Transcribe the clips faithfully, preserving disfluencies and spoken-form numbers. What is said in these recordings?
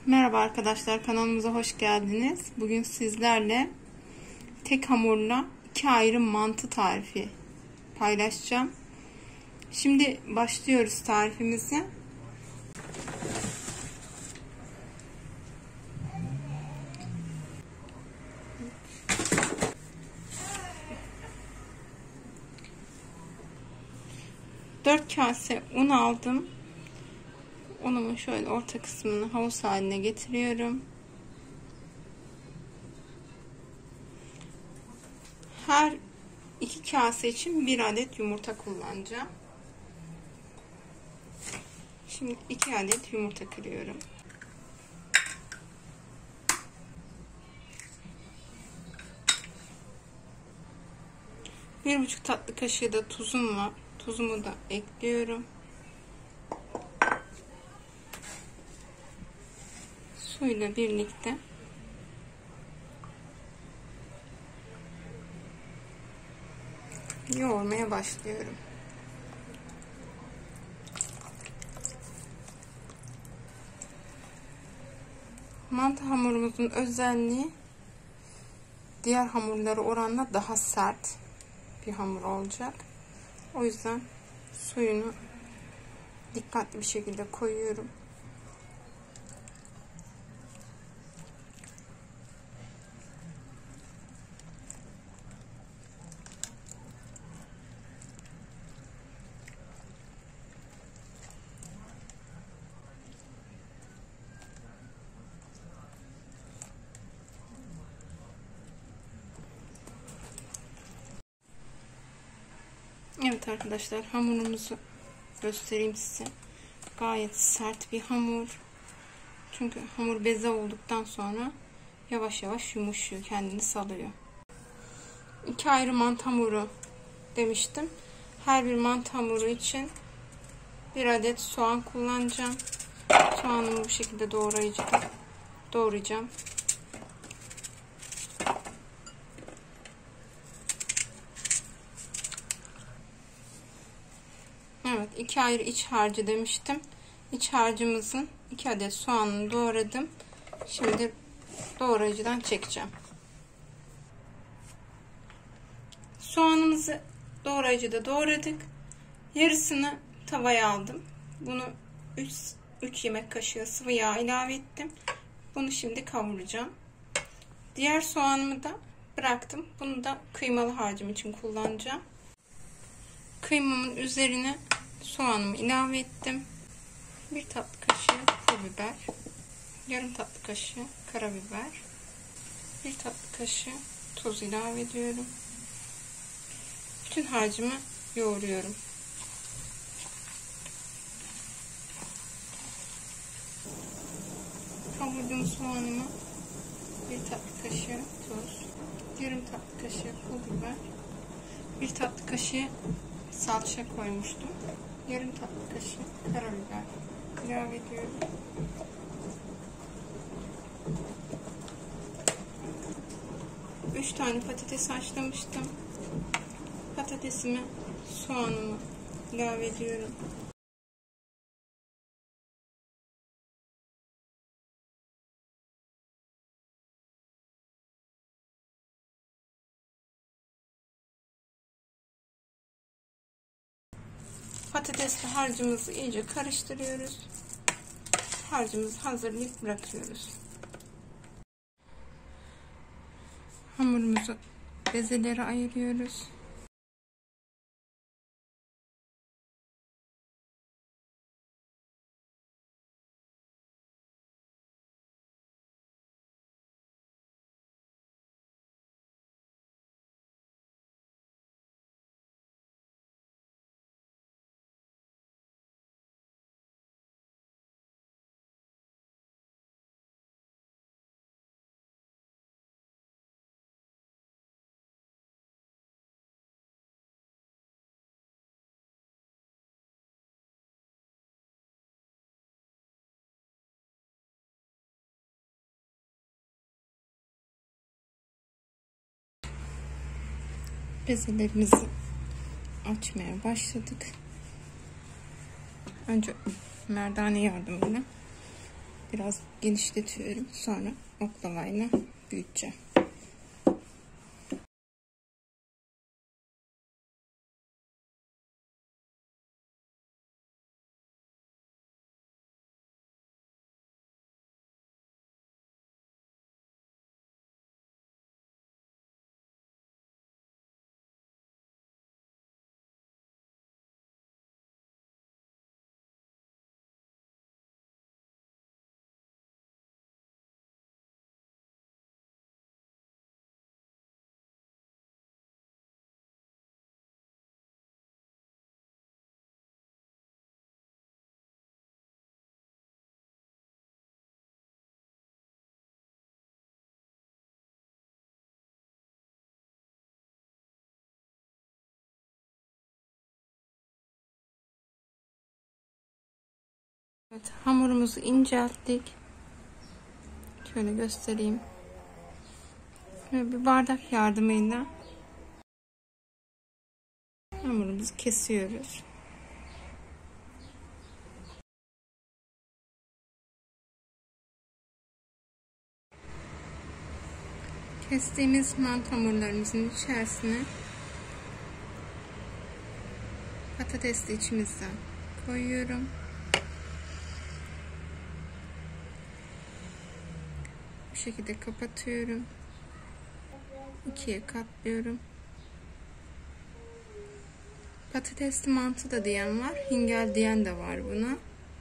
Merhaba arkadaşlar, kanalımıza hoş geldiniz. Bugün sizlerle tek hamurla iki ayrı mantı tarifi paylaşacağım. Şimdi başlıyoruz tarifimize. dört kase un aldım. Unumu şöyle orta kısmını havuz haline getiriyorum. Her iki kase için bir adet yumurta kullanacağım. Şimdi iki adet yumurta kırıyorum. Bir buçuk tatlı kaşığı da tuzum var. Tuzumu da ekliyorum. Suyla birlikte yoğurmaya başlıyorum. Mantı hamurumuzun özelliği diğer hamurlara oranla daha sert bir hamur olacak. O yüzden suyunu dikkatli bir şekilde koyuyorum. Evet arkadaşlar, hamurumuzu göstereyim size. Gayet sert bir hamur. Çünkü hamur beze olduktan sonra yavaş yavaş yumuşuyor, kendini salıyor. İki ayrı mantı hamuru demiştim. Her bir mantı hamuru için bir adet soğan kullanacağım. Soğanımı bu şekilde doğrayıcıda doğrayacağım. Evet, iki ayrı iç harcı demiştim. İç harcımızın iki adet soğanını doğradım. Şimdi doğrayıcıdan çekeceğim. Soğanımızı doğrayıcıda doğradık. Yarısını tavaya aldım. Bunu üç yemek kaşığı sıvı yağ ilave ettim. Bunu şimdi kavuracağım. Diğer soğanımı da bıraktım. Bunu da kıymalı harcım için kullanacağım. Kıymamın üzerine soğanımı ilave ettim. Bir tatlı kaşığı pul biber, yarım tatlı kaşığı karabiber, bir tatlı kaşığı tuz ilave ediyorum. Bütün harcımı yoğuruyorum. Kavurduğum soğanımı bir tatlı kaşığı tuz, yarım tatlı kaşığı pul biber, bir tatlı kaşığı salça koymuştum. Yarım tatlı kaşığı karabiber ilave ediyorum. üç tane patates haşlamıştım. Patatesimi, soğanımı ilave ediyorum. Patatesli harcımızı iyice karıştırıyoruz. Harcımızı hazırlayıp bırakıyoruz. Hamurumuzu bezelere ayırıyoruz. Bezelerimizi açmaya başladık. Önce merdane yardımıyla Biraz genişletiyorum. Sonra oklavayla büyüteceğim. Evet, hamurumuzu incelttik. Şöyle göstereyim. Şöyle bir bardak yardımıyla hamurumuzu kesiyoruz. Kestiğimiz mantı hamurlarımızın içerisine patatesli içimizden koyuyorum. Bu şekilde kapatıyorum. İkiye katlıyorum. Patatesli mantı da diyen var. Hingel diyen de var buna.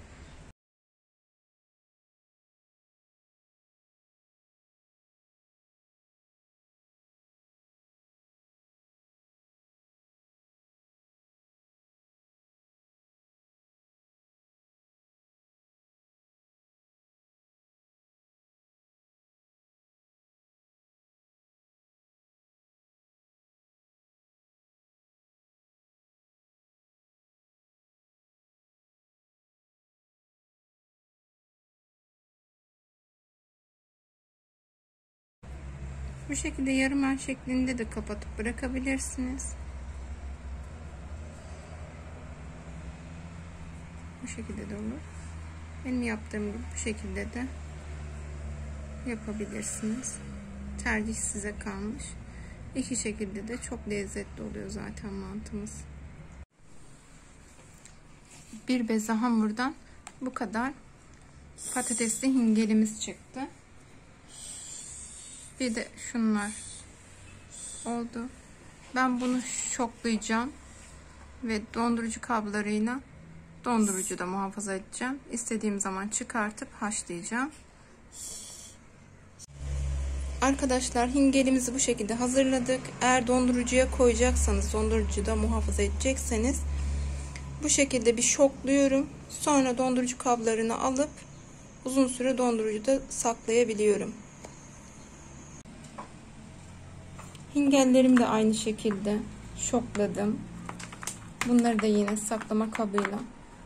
Bu şekilde yarım şeklinde de kapatıp bırakabilirsiniz. Bu şekilde de olur. Benim yaptığım gibi bu şekilde de yapabilirsiniz. Tercih size kalmış. İki şekilde de çok lezzetli oluyor zaten mantımız. Bir beze hamurdan bu kadar patatesli hingelimiz çıktı. Bir de şunlar oldu. Ben bunu şoklayacağım ve dondurucu kablarıyla dondurucuda muhafaza edeceğim. İstediğim zaman çıkartıp haşlayacağım. Arkadaşlar hingelimizi bu şekilde hazırladık. Eğer dondurucuya koyacaksanız, dondurucuda muhafaza edecekseniz bu şekilde bir şokluyorum. Sonra dondurucu kablarını alıp uzun süre dondurucuda saklayabiliyorum. Hingellerimi de aynı şekilde şokladım. Bunları da yine saklama kabıyla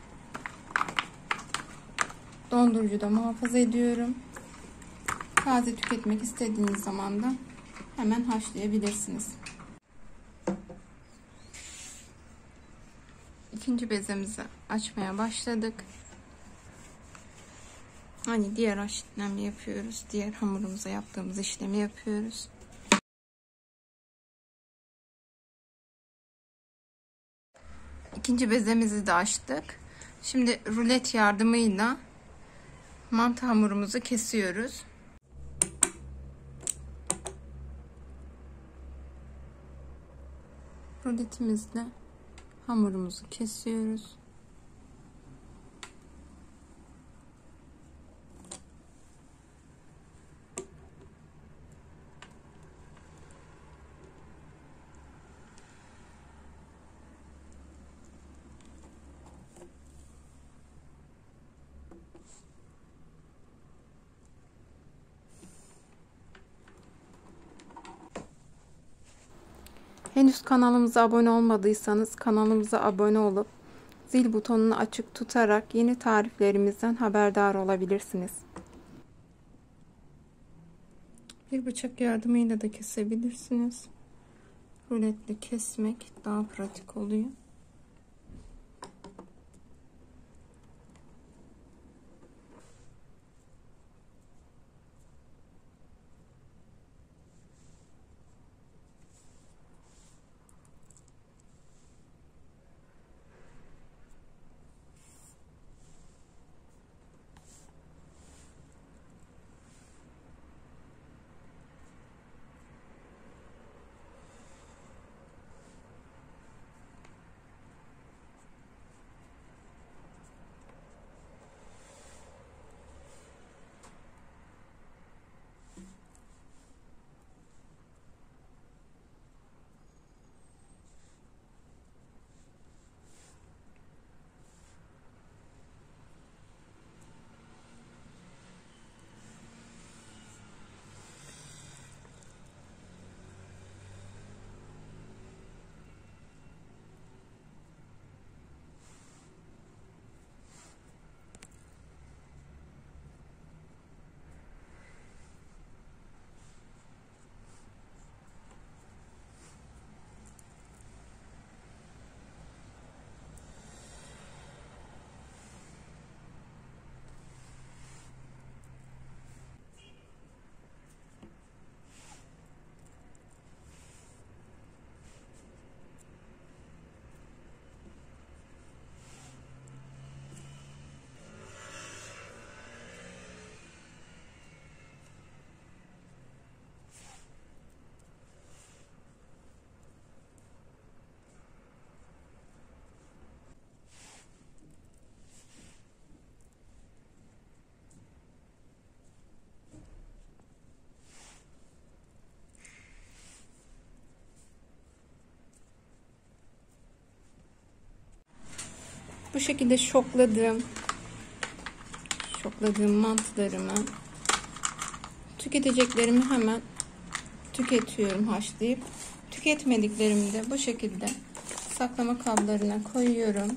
dondurucuda muhafaza ediyorum. Taze tüketmek istediğiniz zaman da hemen haşlayabilirsiniz. İkinci bezemizi açmaya başladık. Hani diğer işlemi yapıyoruz. Diğer hamurumuza yaptığımız işlemi yapıyoruz. İkinci bezemizi de açtık. Şimdi rulet yardımıyla mantı hamurumuzu kesiyoruz. Ruletimizle hamurumuzu kesiyoruz. Henüz kanalımıza abone olmadıysanız kanalımıza abone olup zil butonunu açık tutarak yeni tariflerimizden haberdar olabilirsiniz. Bir bıçak yardımıyla da kesebilirsiniz. Ruletle kesmek daha pratik oluyor. Bu şekilde şokladığım şokladığım mantılarımı, tüketeceklerimi hemen tüketiyorum haşlayıp. Tüketmediklerimi de bu şekilde saklama kablarına koyuyorum.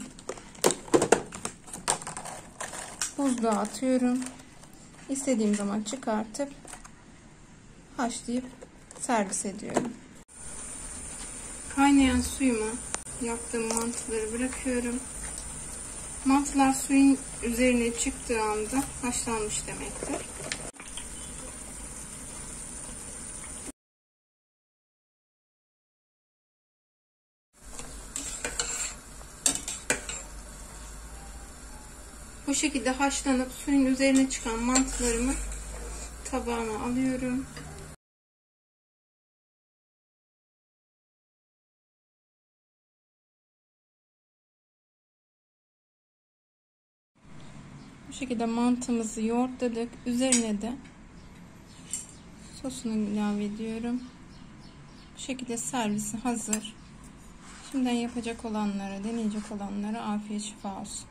Buzluğa atıyorum. İstediğim zaman çıkartıp haşlayıp servis ediyorum. Kaynayan suyuma yaptığım mantıları bırakıyorum. Mantılar suyun üzerine çıktığı anda haşlanmış demektir. Bu şekilde haşlanıp suyun üzerine çıkan mantılarımı tabağıma alıyorum. Bu şekilde mantımızı yoğurtladık. Üzerine de sosunu ilave ediyorum. Bu şekilde servisi hazır. Şimdiden yapacak olanlara, deneyecek olanlara afiyet şifa olsun.